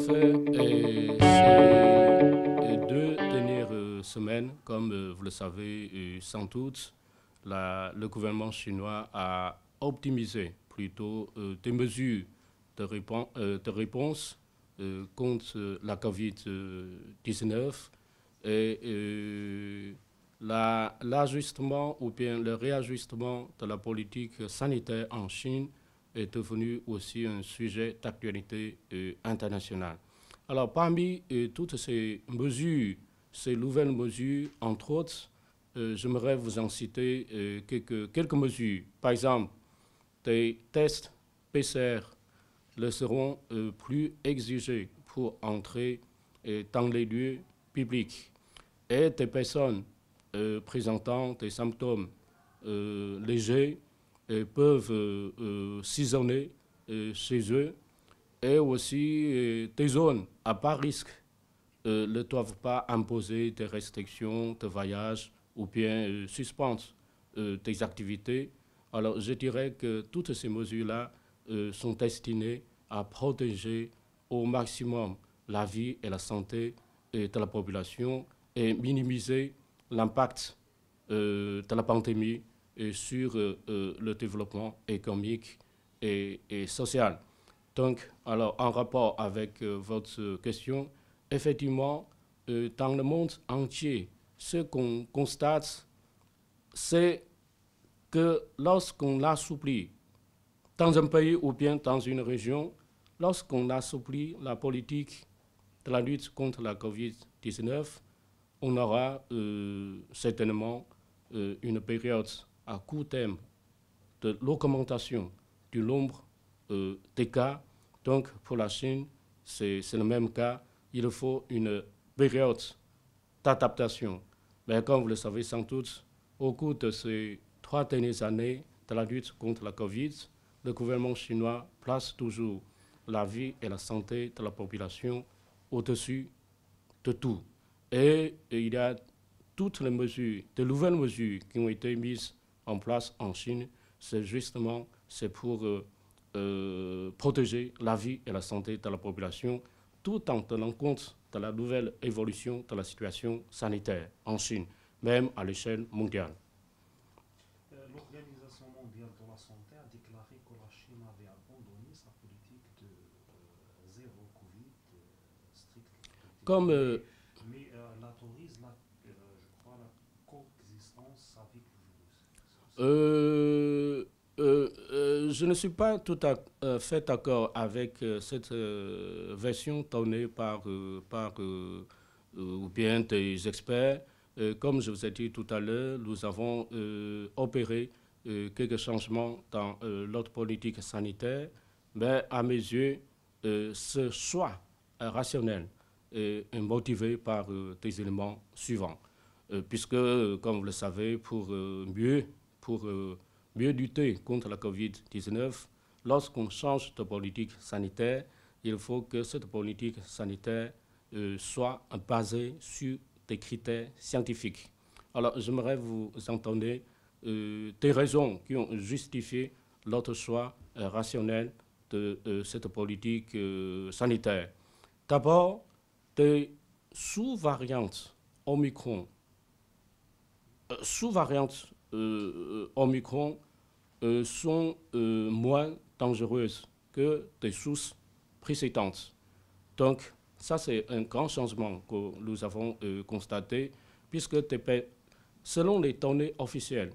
fait, ces deux dernières semaines, comme vous le savez sans doute, le gouvernement chinois a optimisé plutôt des mesures de réponse contre la COVID-19 et l'ajustement ou bien le réajustement de la politique sanitaire en Chine est devenu aussi un sujet d'actualité internationale. Alors, parmi toutes ces mesures, ces nouvelles mesures, entre autres, j'aimerais vous en citer quelques mesures. Par exemple, des tests PCR le seront plus exigés pour entrer dans les lieux publics et des personnes présentant des symptômes légers peuvent s'isoler chez eux et aussi des zones à bas risque ne doivent pas imposer des restrictions de voyage ou bien suspendre des activités. Alors je dirais que toutes ces mesures-là sont destinées à protéger au maximum la vie et la santé de la population et minimiser l'impact de la pandémie sur le développement économique et social. Donc, alors, en rapport avec votre question, effectivement, dans le monde entier, ce qu'on constate, c'est que lorsqu'on assouplit dans un pays ou bien dans une région, lorsqu'on assouplit la politique de la lutte contre la COVID-19, on aura certainement une période à court terme de l'augmentation du nombre des cas. Donc, pour la Chine, c'est le même cas. Il faut une période d'adaptation. Mais comme vous le savez sans doute, au cours de ces 3 dernières années de la lutte contre la COVID, le gouvernement chinois place toujours la vie et la santé de la population au-dessus de tout. Et il y a toutes les mesures, de nouvelles mesures qui ont été mises en place en Chine, c'est pour protéger la vie et la santé de la population, tout en tenant compte de la nouvelle évolution de la situation sanitaire en Chine, même à l'échelle mondiale. L'Organisation mondiale de la santé a déclaré que la Chine avait abandonné sa politique de zéro Covid strict, Comme mais elle autorise, je crois, la coexistence avec le virus. je ne suis pas tout à fait d'accord avec cette version donnée ou bien des experts. Comme je vous ai dit tout à l'heure, nous avons opéré quelques changements dans notre politique sanitaire, mais à mes yeux, ce choix rationnel est motivé par des éléments suivants. Puisque, comme vous le savez, pour mieux lutter contre la COVID-19, lorsqu'on change de politique sanitaire, il faut que cette politique sanitaire soit basée sur des critères scientifiques. Alors, j'aimerais vous entendre des raisons qui ont justifié notre choix rationnel de cette politique sanitaire. D'abord, des sous-variantes Omicron. Sous-variantes Omicron sont moins dangereuses que des sources précédentes. Donc, ça, c'est un grand changement que nous avons constaté, puisque selon les données officielles,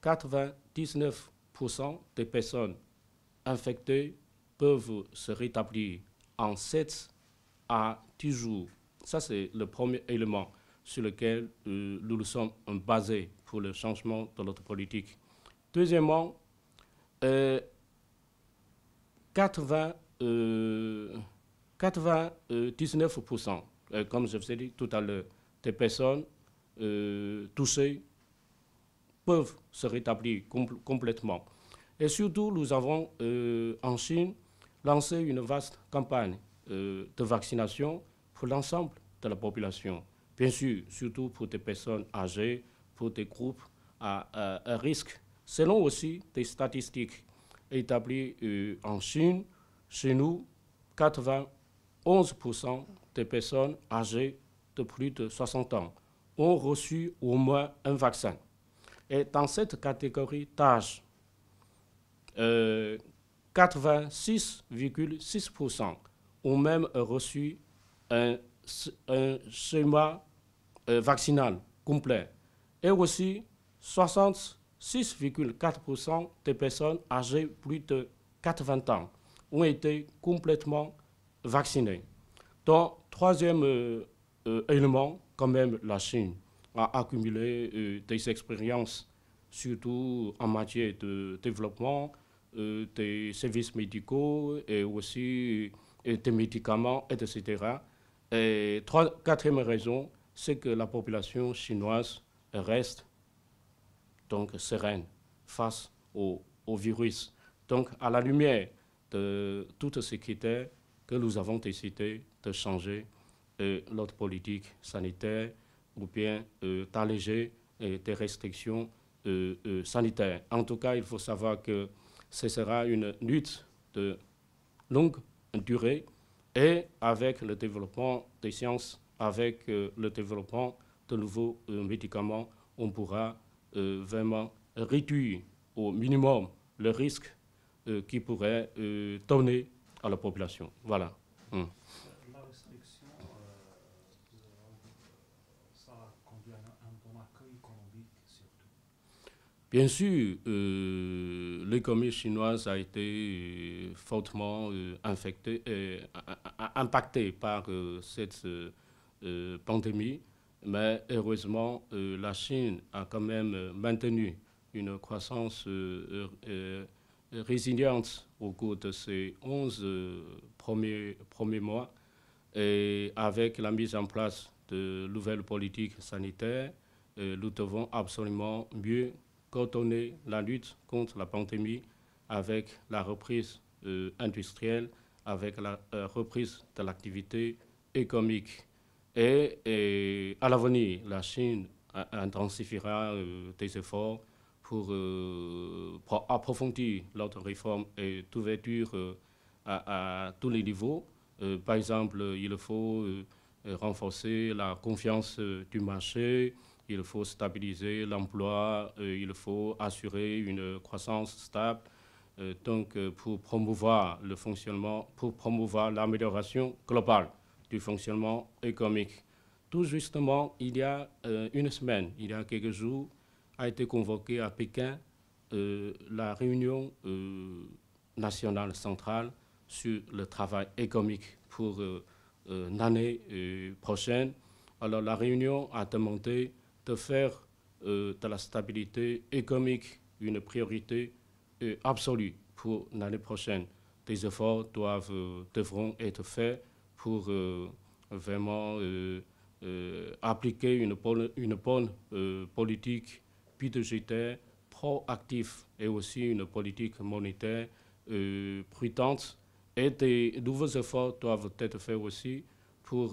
99% des personnes infectées peuvent se rétablir en 7 à 10 jours. Ça, c'est le premier élément sur lequel nous nous sommes basés pour le changement de notre politique. Deuxièmement, 99%, comme je vous ai dit tout à l'heure, des personnes touchées peuvent se rétablir complètement. Et surtout, nous avons en Chine lancé une vaste campagne de vaccination pour l'ensemble de la population. Bien sûr, surtout pour des personnes âgées, pour des groupes à risque. Selon aussi des statistiques établies en Chine, chez nous, 11% des personnes âgées de plus de 60 ans ont reçu au moins un vaccin. Et dans cette catégorie d'âge, 86,6% ont même reçu un schéma vaccinal complet. Et aussi, 66,4% des personnes âgées plus de 80 ans ont été complètement vaccinées. Donc, troisième élément, quand même, la Chine a accumulé des expériences, surtout en matière de développement, des services médicaux et aussi des médicaments, etc. Et quatrième raison, c'est que la population chinoise reste donc sereine face au virus. Donc, à la lumière de tous ces critères que nous avons décidé de changer notre politique sanitaire ou bien d'alléger des restrictions sanitaires. En tout cas, il faut savoir que ce sera une lutte de longue durée et avec le développement des sciences, avec le développement de nouveaux médicaments, on pourra vraiment réduire au minimum le risque qui pourrait donner à la population. Voilà. La restriction, ça conduit à un bon accueil économique surtout. Bien sûr, l'économie chinoise a été fortement impactée par cette pandémie, mais heureusement, la Chine a quand même maintenu une croissance résiliente au cours de ces 11 premiers mois, et avec la mise en place de nouvelles politiques sanitaires, nous devons absolument mieux coordonner la lutte contre la pandémie avec la reprise industrielle, avec la reprise de l'activité économique. Et à l'avenir, la Chine intensifiera des efforts pour approfondir notre réforme et d'ouverture à tous les niveaux. Par exemple, il faut renforcer la confiance du marché, il faut stabiliser l'emploi, il faut assurer une croissance stable. Donc, pour promouvoir le fonctionnement, pour promouvoir l'amélioration globale du fonctionnement économique. Tout justement, il y a une semaine, il y a quelques jours, a été convoquée à Pékin la réunion nationale centrale sur le travail économique pour l'année prochaine. Alors, la réunion a demandé de faire de la stabilité économique une priorité absolue pour l'année prochaine. Des efforts devront être faits pour vraiment appliquer une bonne politique budgétaire proactive et aussi une politique monétaire prudente. Et des nouveaux efforts doivent être faits aussi pour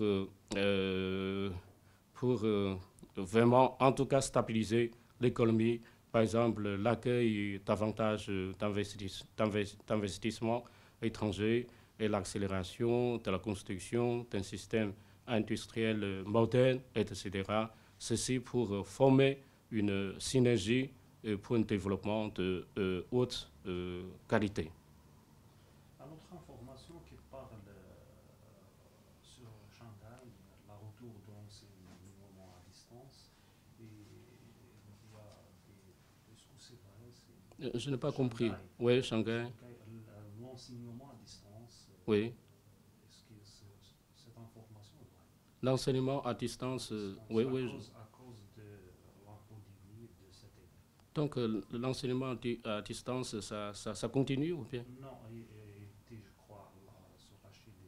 vraiment, en tout cas, stabiliser l'économie. Par exemple, l'accueil davantage d'investissements étrangers et l'accélération de la construction d'un système industriel moderne, etc. Ceci pour former une synergie pour un développement de haute qualité. À notre information qui parle sur Shanghai, la retour de l'enseignement à distance, et il y a des, est-ce que c'est vrai, Je n'ai pas compris. Shanghai. Oui, Shanghai. L'enseignement à distance, Oui. est-ce que cette information est vraie? L'enseignement à distance, oui, oui. À cause de la pandémie de cette année. Donc, l'enseignement à distance, ça continue ou bien? Non, je crois, sur la Chine,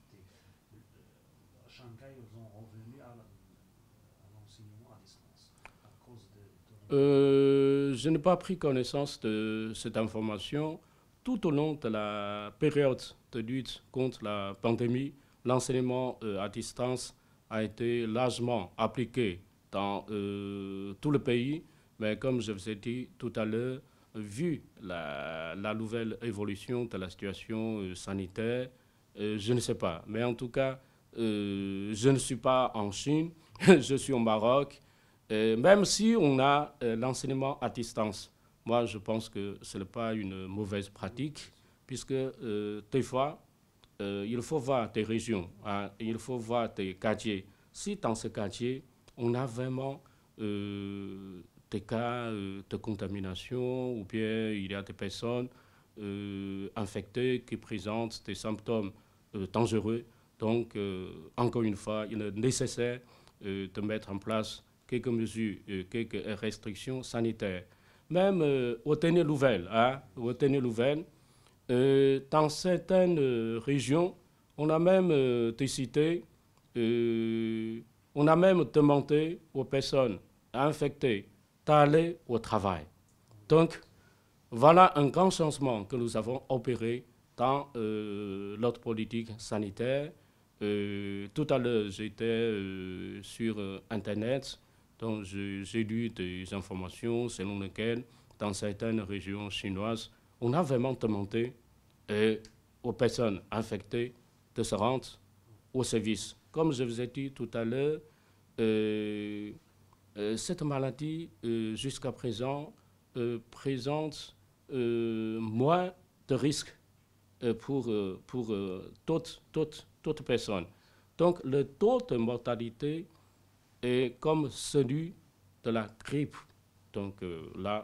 Shanghai, ils ont revenu à l'enseignement à distance à cause Je n'ai pas pris connaissance de cette information. Tout au long de la période de lutte contre la pandémie, l'enseignement à distance a été largement appliqué dans tout le pays. Mais comme je vous ai dit tout à l'heure, vu la nouvelle évolution de la situation sanitaire je ne sais pas. Mais en tout cas, je ne suis pas en Chine, je suis au Maroc. Même si on a l'enseignement à distance, moi je pense que ce n'est pas une mauvaise pratique, puisque des fois, il faut voir des régions, hein, il faut voir des quartiers. Si dans ce quartier, on a vraiment des cas de contamination ou bien il y a des personnes infectées qui présentent des symptômes dangereux. Donc, encore une fois, il est nécessaire de mettre en place quelques mesures, quelques restrictions sanitaires. Même aux dernières nouvelles, dans certaines régions, on a même décidé, on a même demandé aux personnes infectées d'aller au travail. Donc, voilà un grand changement que nous avons opéré dans notre politique sanitaire. Tout à l'heure, j'étais sur Internet, donc j'ai lu des informations selon lesquelles, dans certaines régions chinoises, on a vraiment demandé aux personnes infectées de se rendre au service. Comme je vous ai dit tout à l'heure, cette maladie, jusqu'à présent, présente moins de risques pour toute personne. Donc, le taux de mortalité est comme celui de la grippe. Donc, là,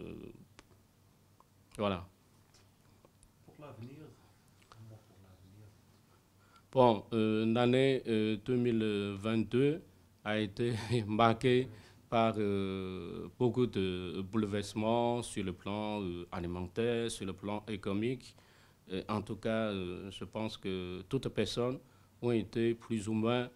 voilà. Pour l'avenir, comment pour l'avenir? Bon, l'année 2022 a été marquée par beaucoup de bouleversements sur le plan alimentaire, sur le plan économique. En tout cas, je pense que toutes les personnes ont été plus ou moins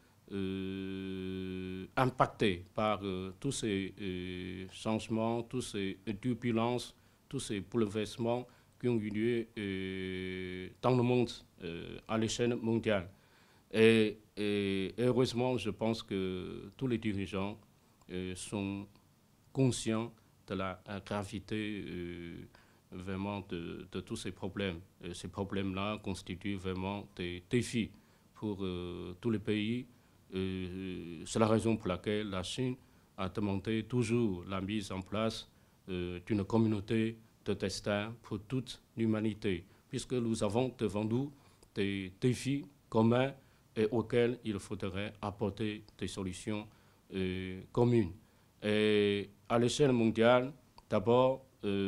impactées par tous ces changements, tous ces turbulences, tous ces bouleversements qui ont eu lieu dans le monde, à l'échelle mondiale. Et heureusement, je pense que tous les dirigeants sont conscients de la gravité vraiment de tous ces problèmes. Ces problèmes-là constituent vraiment des défis pour tous les pays. C'est la raison pour laquelle la Chine a demandé toujours la mise en place d'une communauté de destin pour toute l'humanité, puisque nous avons devant nous des défis communs et auxquels il faudrait apporter des solutions communes. Et à l'échelle mondiale, d'abord,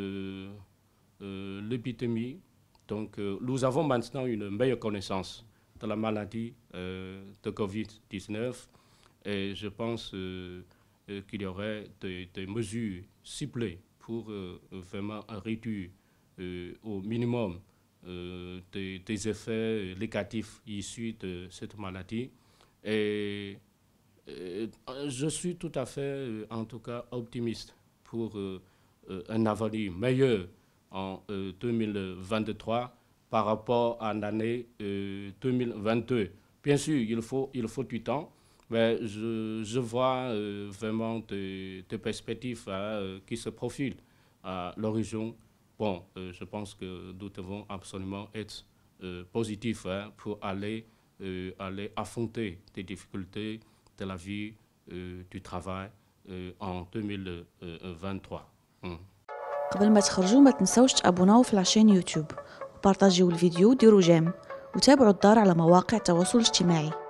l'épidémie. Donc, nous avons maintenant une meilleure connaissance de la maladie de Covid-19 et je pense qu'il y aurait des mesures ciblées pour vraiment réduire au minimum des effets négatifs issus de cette maladie. Et je suis tout à fait, en tout cas, optimiste pour un avenir meilleur en 2023 par rapport à l'année 2022. Bien sûr, il faut du temps, mais je vois vraiment des perspectives qui se profilent à l'horizon. Bon, je pense que nous devons absolument être positifs pour aller affronter des difficultés de la vie, du travail en 2023. قبل ما تخرجوا ما تنسوش تابوناو في العشان يوتيوب وبارطاجيو الفيديو وديروا جيم وتابعوا الدار على مواقع التواصل الاجتماعي.